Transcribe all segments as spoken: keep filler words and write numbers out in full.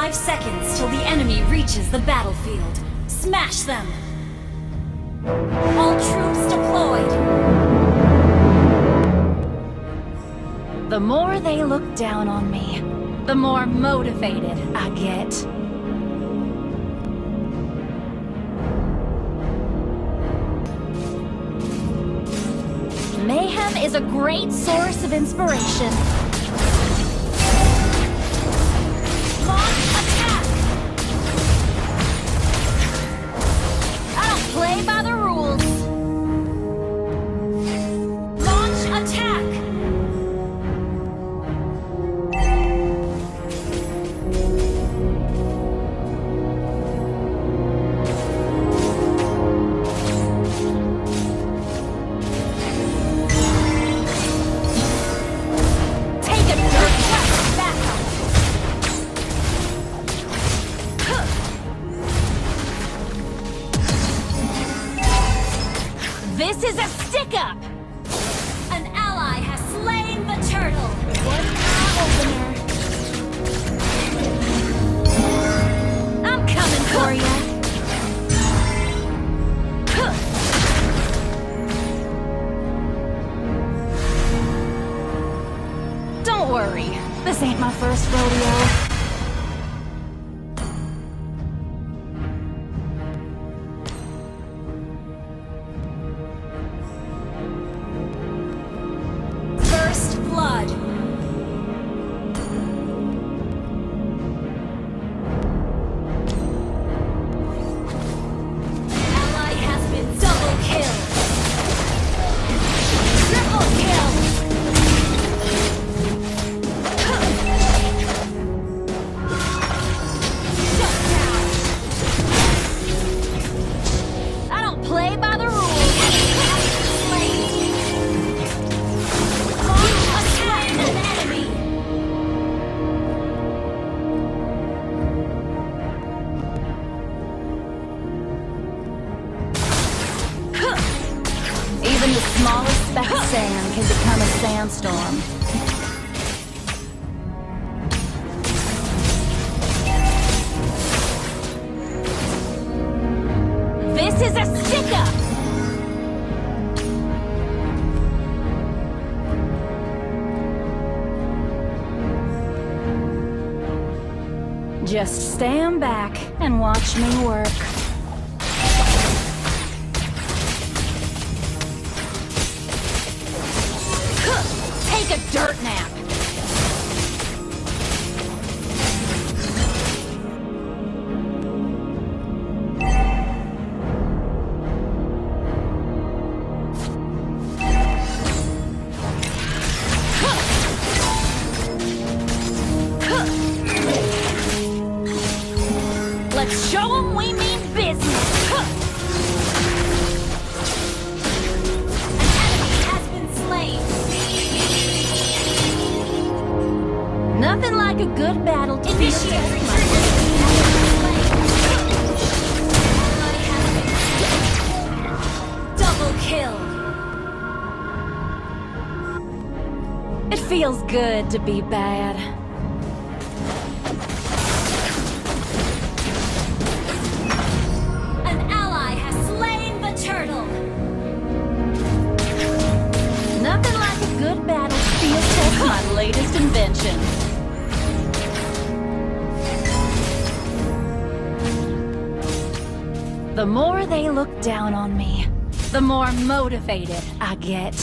Five seconds till the enemy reaches the battlefield. Smash them! All troops deployed! The more they look down on me, the more motivated I get. Mayhem is a great source of inspiration. Launch attack! I don't play by the rules. Launch attack! This is a stick-up! An ally has slain the turtle! One eye opener. I'm coming for you. Don't worry, this ain't my first rodeo. First blood! Ally has been double killed! Triple kill! Shut down! I don't play by the rules. Launch attack an enemy! Even the smallest speck of sand can become a sandstorm. This is a stick-up! Just stand back and watch me work. Take a dirt nap! Let's show them we mean business! An enemy has been slain! Nothing like a good battle to feel Initiate tested. retreat! Ally has been double kill! It feels good to be bad. An ally has slain the turtle! Nothing like a good battle field test my latest invention. The more they look down on me, the more motivated I get.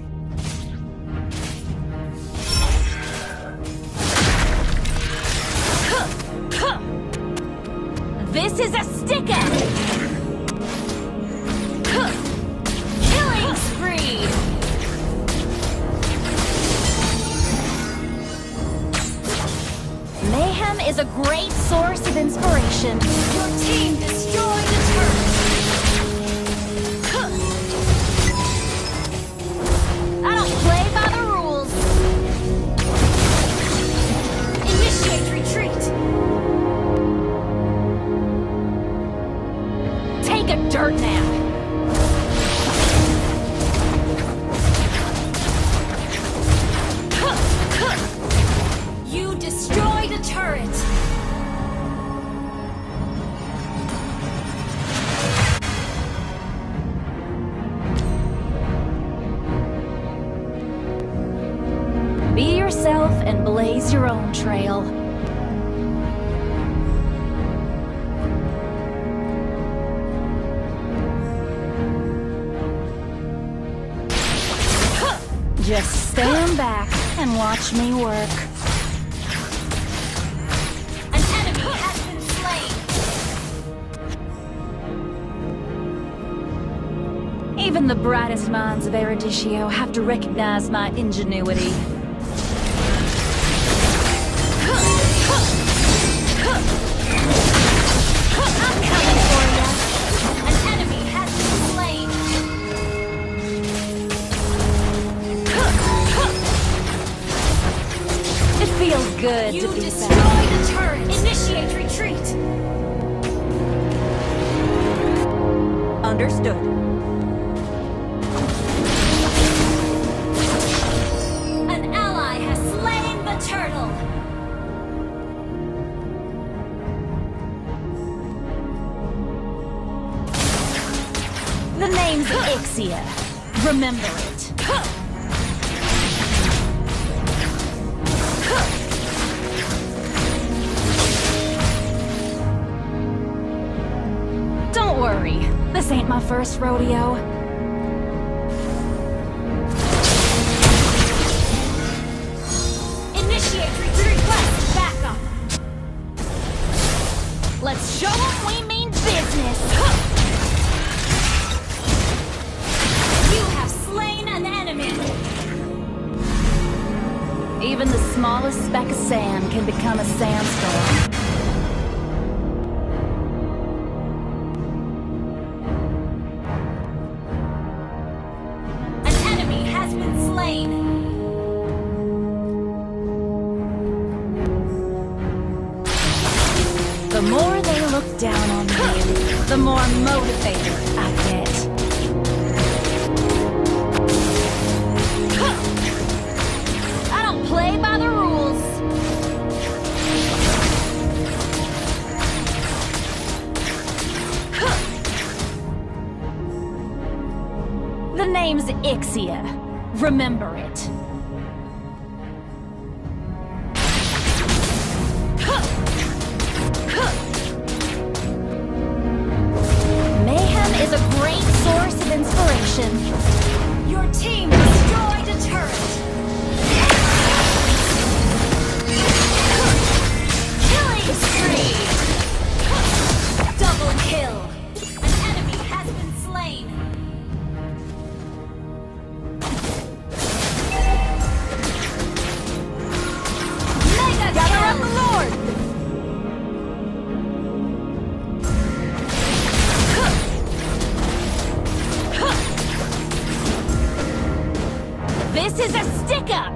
This is a stick-up! Killing spree! Mayhem is a great source of inspiration. Your team destroyed the turret! I don't play by the rules. Initiate retreat! Take a dirt nap. You destroyed a turret! trail. Just stand back and watch me work. An enemy has been slain. Even the brightest minds of Eruditio have to recognize my ingenuity. I'm coming for you. An enemy has been slain. It feels good You to be destroyed back. a turret. Initiate retreat. Understood. An ally has slain the turtle. The name's Ixia. Remember it. Don't worry. This ain't my first rodeo. Initiate retreat. Request backup. Let's show them we mean business. You have slain an enemy. Even the smallest speck of sand can become a sandstorm. An enemy has been slain. The more they look down on me, the more motivated I get. I don't play by the rules. The name's Ixia. Remember it. Mayhem is a great source of inspiration. Your team destroyed a turret. Killing spree. Double kill. An enemy has been slain. Mega Gather up kill. the Lord! This is a stick-up!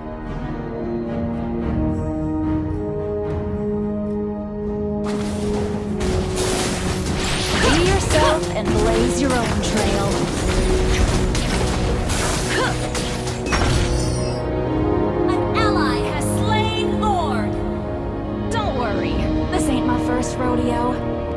Be yourself and blaze your own trail. An ally has slain Lord. Don't worry, this ain't my first rodeo.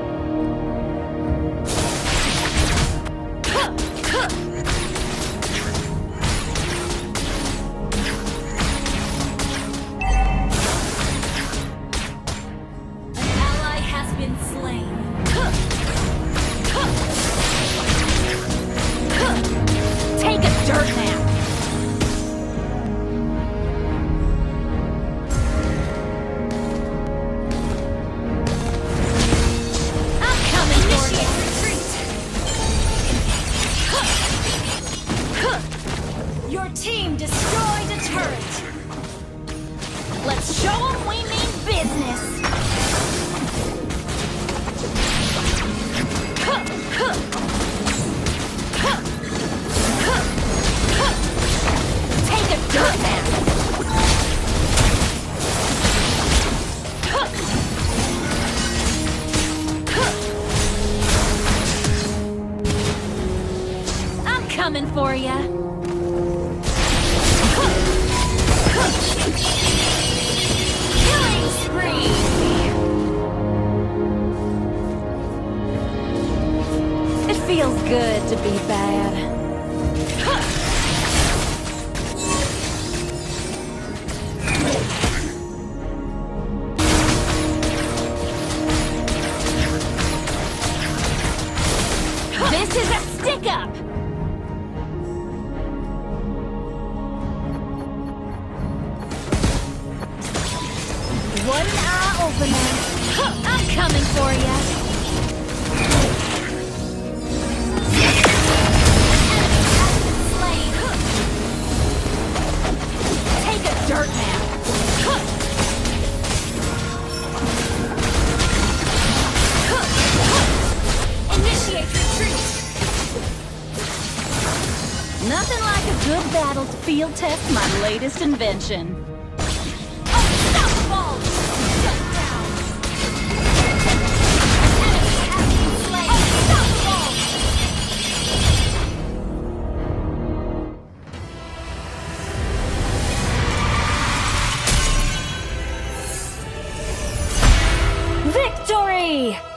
An ally has been slain. Take a dirt nap! I'm coming for Initiate retreat. Your team destroyed a turret. Let's show them we mean business! Take a dirt nap! I'm coming for ya! Killing spree. It feels good to be bad. What an eye-opener! Huh, I'm coming for ya! Dirt now! Initiate retreat! Nothing like a good battle to field test my latest invention. Unstoppable! Shut down! Enemy has been slain! Unstoppable! Victory!